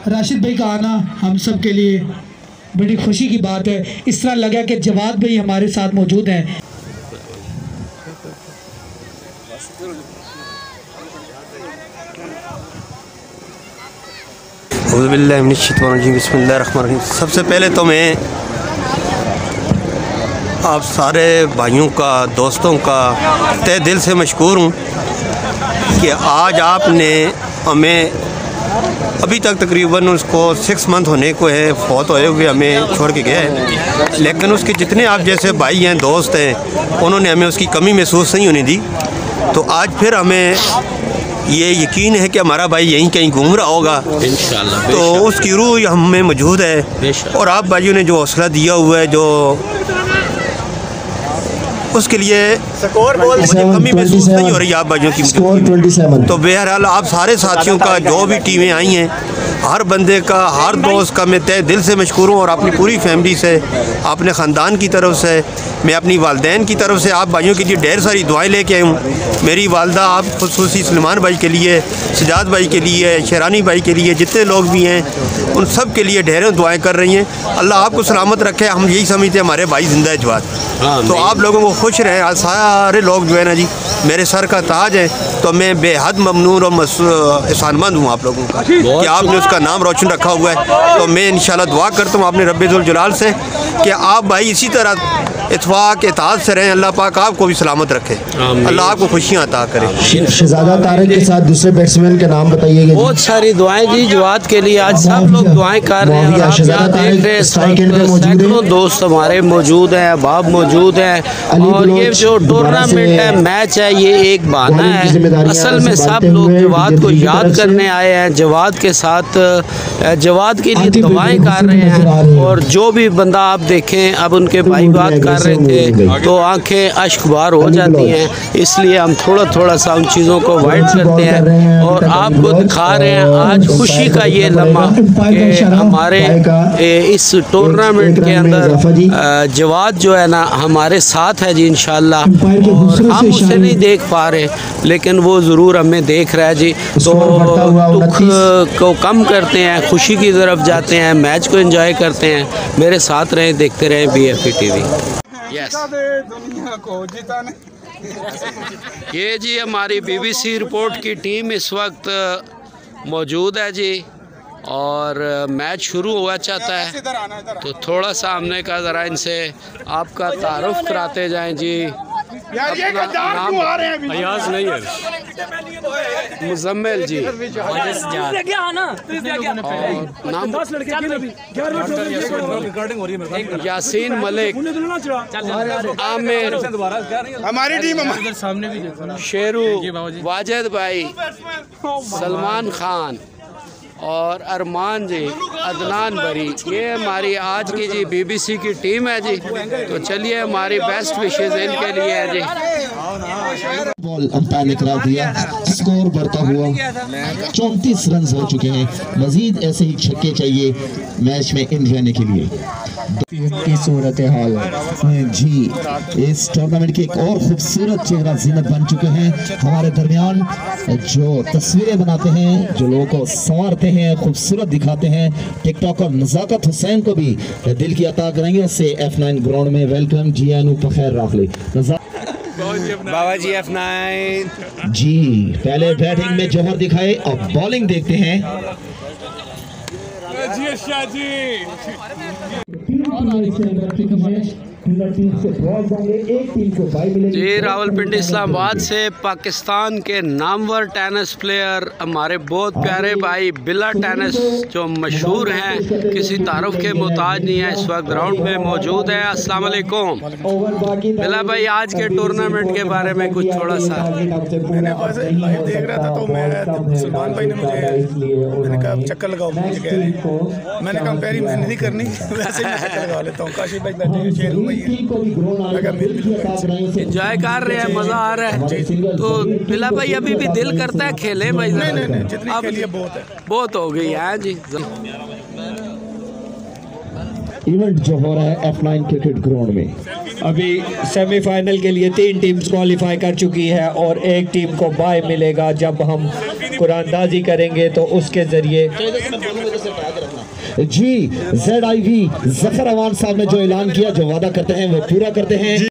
राशिद भाई का आना हम सब के लिए बड़ी खुशी की बात है। इस तरह लगा कि जवाद भाई हमारे साथ मौजूद हैं। बिस्मिल्लाहिर्रहमानिर्रहीम। सबसे पहले तो मैं आप सारे भाइयों का, दोस्तों का तहे दिल से मशकूर हूँ कि आज आपने हमें, अभी तक तकरीबन उसको 6 मंथ होने को है, फौत होए हुए हमें छोड़ के गया है, लेकिन उसके जितने आप जैसे भाई हैं, दोस्त हैं, उन्होंने हमें उसकी कमी महसूस नहीं होने दी। तो आज फिर हमें ये यकीन है कि हमारा भाई यहीं कहीं घूम रहा होगा इंशाअल्लाह। तो उसकी रूह हमें मौजूद है और आप भाइयों ने जो हौसला दिया हुआ है, जो उसके लिए मुझे कमी महसूस नहीं हो रही आप भाइयों की। तो बहरहाल आप सारे साथियों का, जो भी टीमें आई हैं, हर बंदे का, हर दोस्त का मैं तहे दिल से मशकूर हूँ। और अपनी पूरी फैमिली से, अपने ख़ानदान की तरफ से, मैं अपनी वालदैन की तरफ से आप भाइयों के लिए ढेर सारी दुआएं लेके आया हूँ। मेरी वालदा आप खुसूसी सलमान भाई के लिए, सजाद भाई के लिए, शेरानी भाई के लिए, जितने लोग भी हैं उन सब के लिए ढेरों दुआएं कर रही हैं। अल्लाह आपको सलामत रखे। हम यही समझते हैं हमारे भाई जिंदा है जवाद। तो आप लोगों को खुश रहें। आज सारे लोग जो है ना जी मेरे सर का ताज है। तो मैं बेहद ममनून और एहसानमंद हूँ आप लोगों का कि आपने उसका नाम रोशन रखा हुआ है। तो मैं इंशाल्लाह दुआ करता हूँ अपने रब्बे जुल जलाल से कि आप भाई इसी तरह इत्फाक इताअत से रहें। अल्लाह पाक आपको भी सलामत रखे, अल्लाह आपको खुशियाँ अता करे। शहजादा तारिक के साथ दूसरे बैट्समैन के नाम बताइएगा। बहुत सारी दुआएं जी जवाद के लिए, आज सब लोग दुआएं कर रहे हैं। सैकड़ों दोस्त हमारे मौजूद हैं, अहबाब मौजूद हैं। और ये जो टूर्नामेंट है, मैच है, ये एक बहाना है। असल में सब लोग जवाद को याद करने आए हैं, जवाद के साथ जवाद के लिए दुआएं कर रहे हैं। और जो भी बंदा आप देखें, अब उनके भाई बात कर रहे थे तो आंखें अश्कबार हो जाती हैं। इसलिए हम थोड़ा थोड़ा सा उन चीज़ों को अवॉइड करते हैं और आपको दिखा रहे हैं आज खुशी का ये लम्हा कि हमारे इस टूर्नामेंट के अंदर जवाद जो है ना हमारे साथ है जी इंशाल्लाह। और हम उसे नहीं देख पा रहे लेकिन वो ज़रूर हमें देख रहा है जी। तो दुख को कम करते हैं, खुशी की तरफ जाते हैं, मैच को एंजॉय करते हैं। मेरे साथ रहें, देखते रहें BFP TV। दुनिया को जिताने। ये जी हमारी BBC रिपोर्ट की टीम इस वक्त मौजूद है जी और मैच शुरू हुआ चाहता है। तो थोड़ा सा हमने कहा ज़रा इनसे आपका तारुफ कराते जाएं जी। यार ये नाम आ रहे हैं अयाज नहीं है, मुजम्मिल जी, यासीन मलिक, आमिर, हमारी टीम, शेरू, वाजिद भाई, सलमान खान और अरमान जी, अदनान बरी। ये हमारी आज की जी BBC की टीम है जी। तो चलिए हमारी बेस्ट विशेज इनके लिए है जी। बॉल अंपायर ने करार दिया, स्कोर बढ़ता हुआ 34 रन हो चुके हैं। मजीद ऐसे ही छक्के चाहिए मैच में इन रहने के लिए। की सूरत हाल जी, इस टूर्नामेंट के एक और खूबसूरत चेहरा जीनत बन चुके हैं हमारे दरमियान, जो तस्वीरें बनाते हैं, जो लोगों को संवारते हैं, खूबसूरत दिखाते हैं। टिकटॉकर नज़ाकत हुसैन को भी दिल की अता करेंगे। उससे F9 ग्राउंड में वेलकम जी। पखैर राखली बाबा जी F9 जी। पहले बैटिंग में जौहर दिखाए, अब बॉलिंग देखते हैं जी। रावलपिंडी इस्लामाबाद से पाकिस्तान के नामवर टेनिस प्लेयर हमारे बहुत प्यारे भाई बिला टेनिस जो मशहूर हैं, किसी तारुफ के मोहताज नहीं है, इस वक्त ग्राउंड में मौजूद है। अस्सलाम वालेकुम बिला भाई, आज के टूर्नामेंट के बारे में कुछ थोड़ा सा। मैंने लाइव देख रहा था तो मैं सलमान भाई ने मैंने कहा चक्कर लगाओ, मैंने कहा पैरी मेहनत नहीं करनी, वैसे ही चक्कर लगा लेता हूँ। काशिफ भाई बैठे, शेरू भाई एंजॉय कर रहे हैं, मजा आ रहा है। तो बिला भाई अभी भी दिल करता है खेले भाई? नहीं, जितनी खेलिए बहुत है, बहुत हो गई है जी। इवेंट जो हो रहा है F9 क्रिकेट ग्राउंड में, अभी सेमीफाइनल के लिए 3 टीम्स क्वालिफाई कर चुकी है और एक टीम को बाय मिलेगा जब हम कुरानदाजी करेंगे तो उसके ज़रिए। जी ZIV जफर अवान साहब ने जो ऐलान किया, जो वादा करते हैं वो पूरा करते हैं।